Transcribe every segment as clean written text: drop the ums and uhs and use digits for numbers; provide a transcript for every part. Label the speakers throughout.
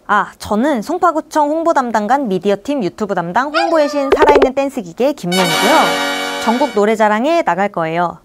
Speaker 1: 아, 저는 송파구청 홍보 담당관 미디어팀 유튜브 담당 홍보의 신 살아있는 댄스 기계 김연이고요. 전국 노래자랑에 나갈 거예요.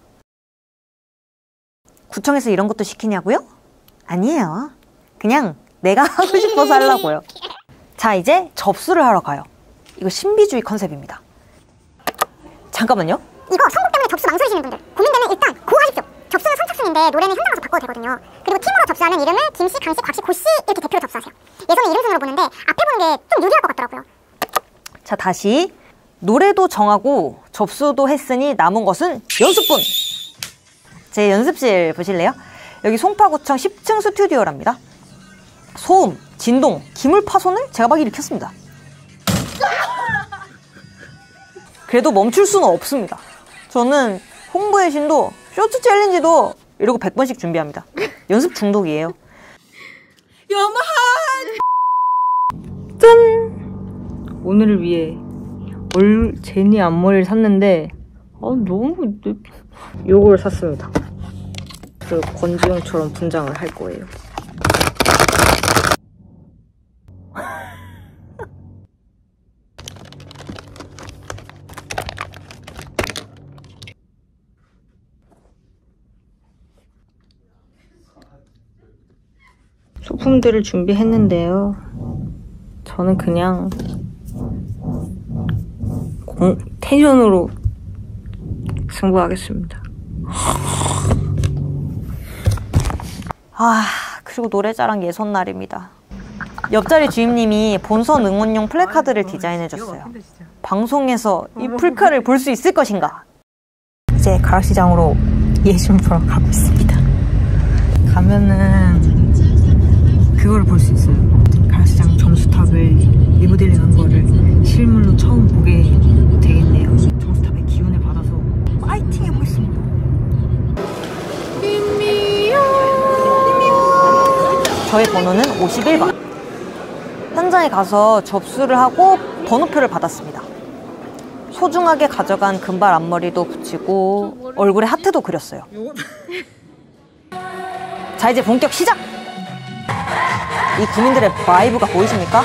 Speaker 1: 구청에서 이런 것도 시키냐고요? 아니에요. 그냥 내가 하고 싶어서 하려고요. 자, 이제 접수를 하러 가요. 이거 신비주의 컨셉입니다. 잠깐만요.
Speaker 2: 이거 선곡 때문에 접수 망설이시는 분들, 고민되면 일단 고 하십시오. 접수는 선착순인데 노래는 현장 가서 바꿔도 되거든요. 그리고 팀으로 접수하는 이름을 김씨, 강씨, 곽씨, 고씨 이렇게 대표로 접수하세요. 예전에 이름 순으로 보는데 앞에 보는 게 좀 유리할 것 같더라고요.
Speaker 1: 자, 다시. 노래도 정하고 접수도 했으니 남은 것은 연습분! 제 연습실 보실래요? 여기 송파구청 10층 스튜디오랍니다. 소음, 진동, 기물 파손을 제가 막 일으켰습니다. 그래도 멈출 수는 없습니다. 저는 홍보의 신도 쇼트 챌린지도 이러고 100번씩 준비합니다. 연습 중독이에요.
Speaker 3: 여마한!
Speaker 1: 짠! 오늘을 위해 제니 앞머리를 샀는데 너무 요걸 샀습니다. 그 권지용처럼 분장을 할 거예요. 소품들을 준비했는데요. 저는 그냥 텐션으로 승부하겠습니다. 그리고 노래자랑 예선날입니다. 옆자리 주임님이 본선 응원용 플래카드를 디자인해줬어요. 방송에서 이 플카를 볼 수 있을 것인가? 이제 가락시장으로 예술 보러 가고 있습니다. 가면은 그걸 볼 수 있어요. 가락시장 정수탑을 리모델링한 거를 실물로 처음 보게 되겠네요. 정수탑의 기운을 받아서 파이팅 해보겠습니다. 저의 번호는 51번. 현장에 가서 접수를 하고 번호표를 받았습니다. 소중하게 가져간 금발 앞머리도 붙이고 얼굴에 하트도 그렸어요. 자, 이제 본격 시작! 이 구민들의 바이브가 보이십니까?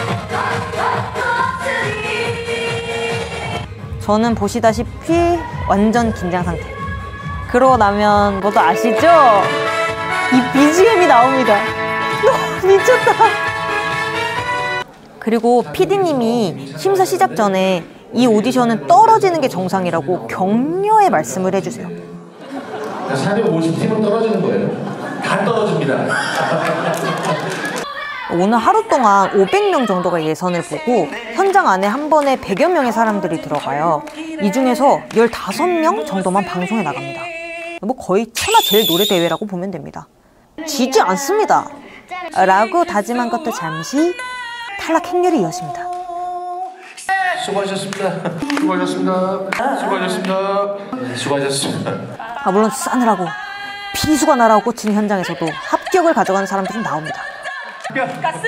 Speaker 1: 저는 보시다시피 완전 긴장 상태. 그러고 나면 뭐도 아시죠? 이 BGM이 나옵니다. 미쳤다. 그리고 PD님이 심사 시작 전에 이 오디션은 떨어지는 게 정상이라고 격려의 말씀을 해주세요.
Speaker 4: 450팀은 떨어지는 거예요. 다 떨어집니다.
Speaker 1: 오늘 하루 동안 500명 정도가 예선을 보고 현장 안에 한 번에 100여 명의 사람들이 들어가요. 이 중에서 15명 정도만 방송에 나갑니다. 뭐 거의 천하 제일 노래 대회라고 보면 됩니다. 지지 않습니다. 라고 다짐한 것도 잠시 탈락 행렬이 이어집니다.
Speaker 4: 수고하셨습니다. 수고하셨습니다. 수고하셨습니다. 수고하셨습니다.
Speaker 1: 물론 싸느라고 비수가 날아오고 꽂힌 현장에서도 합격을 가져가는 사람들은 나옵니다.
Speaker 3: 가스?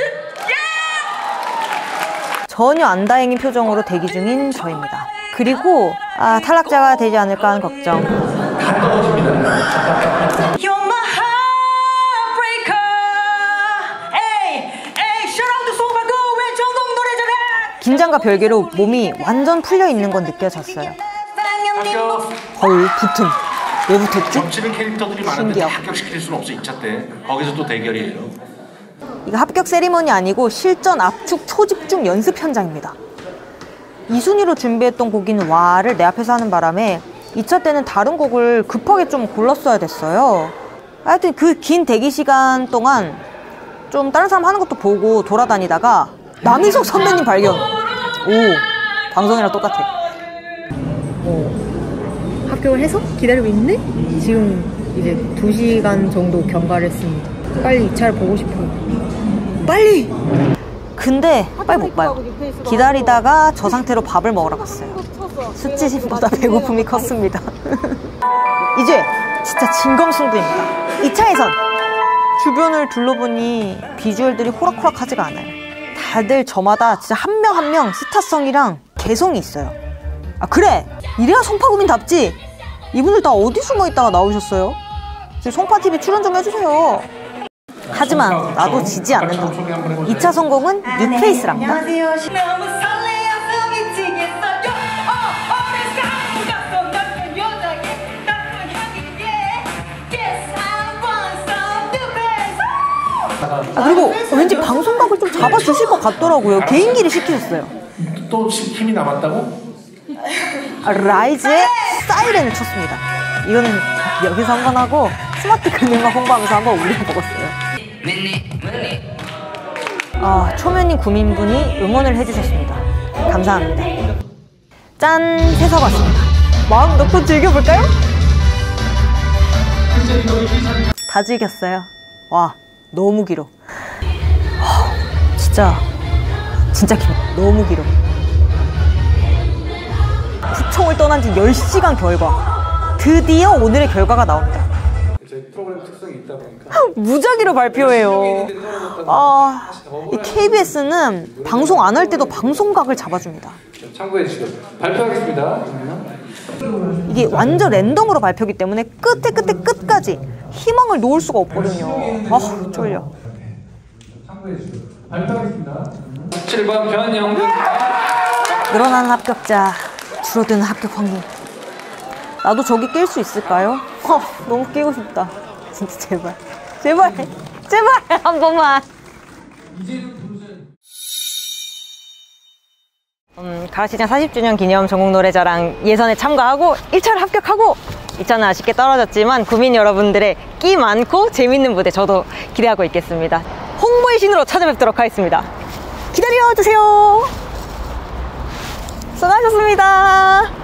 Speaker 1: 전혀 안 다행인 표정으로 대기 중인 저입니다. 그리고 탈락자가 되지 않을까 하는 걱정.
Speaker 4: 다 떨어집니다.
Speaker 1: 긴장과 별개로 몸이 완전 풀려 있는 건 느껴졌어요. 헐, 붙음. 왜 붙었지?
Speaker 4: 겹치는 캐릭터들이 많은데 합격시킬 수는 없어. 2차 때 거기서 또 대결이에요.
Speaker 1: 이거 합격 세리머니 아니고 실전 압축 초집중 연습 현장입니다. 2순위로 준비했던 곡인 와를 내 앞에서 하는 바람에 2차 때는 다른 곡을 급하게 좀 골랐어야 됐어요. 하여튼 그 긴 대기 시간 동안 좀 다른 사람 하는 것도 보고 돌아다니다가 남희석 선배님 발견. 오, 방송이랑 똑같아. 합격을 해서 기다리고 있는데 지금 이제 2시간 정도 경과를 했습니다. 빨리 2차를 보고 싶어요. 빨리! 근데 빨리 못 봐요. 기다리다가 저 상태로 밥을 먹으러 갔어요. 수치심보다 배고픔이 컸습니다. 이제 진짜 진검승부입니다. 2차 예선! 주변을 둘러보니 비주얼들이 호락호락하지가 않아요. 다들 저마다 진짜 한 명 한 명 스타성이랑 개성이 있어요. 그래! 이래야 송파구민답지! 이분들 다 어디 숨어있다가 나오셨어요? 송파TV 출연 좀 해주세요. 하지만 나도 지지 않는다. 2차 성공은 뉴페이스랍니다.
Speaker 3: 너무 설레어서 미치겠어요. 어린 가슴 같은 여자의 나쁜 향기에 Yes, I want some new face.
Speaker 1: 아, 그리고 왠지 방송각을 좀 잡아주실 것 같더라고요. 개인기를 시키셨어요.
Speaker 4: 또 힘이 남았다고?
Speaker 1: 라이즈의 사이렌을 쳤습니다. 이거는 여기서 한 번 하고 스마트 금융만 홍보하면서 한번 올려먹었어요. 아, 초면인 구민분이 응원을 해주셨습니다. 감사합니다. 짠! 세석 왔습니다. 마음 놓고 즐겨볼까요? 다 즐겼어요. 와, 너무 길어. 진짜 길어. 너무 길어. 구청을 떠난 지 10시간 결과. 드디어 오늘의 결과가 나옵니다.
Speaker 5: 저희 프로그램 특성이 있다 보니까
Speaker 1: 무작위로 발표해요. 이 KBS는 방송 안 할 때도 방송각을 잡아줍니다.
Speaker 5: 참고해 주시고 발표하겠습니다.
Speaker 1: 이게 완전 랜덤으로 발표기 때문에 끝까지 희망을 놓을 수가 없거든요. 아, 쫄려.
Speaker 5: 참고해 주시고 발표하겠습니다. 7번 변영준.
Speaker 1: 늘어나는 합격자, 줄어드는 합격 확률. 나도 저기 깰 수 있을까요? 너무 끼고 싶다. 진짜 제발 한 번만. 가라시장 40주년 기념 전국노래자랑 예선에 참가하고 1차를 합격하고 2차는 아쉽게 떨어졌지만 구민 여러분들의 끼 많고 재밌는 무대 저도 기대하고 있겠습니다. 홍보의 신으로 찾아뵙도록 하겠습니다. 기다려주세요. 수고하셨습니다.